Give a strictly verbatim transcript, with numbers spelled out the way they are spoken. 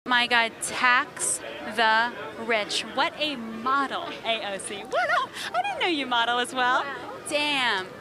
My God, tax the rich. What a model, A O C. Wow, I didn't know you model as well. Wow. Damn.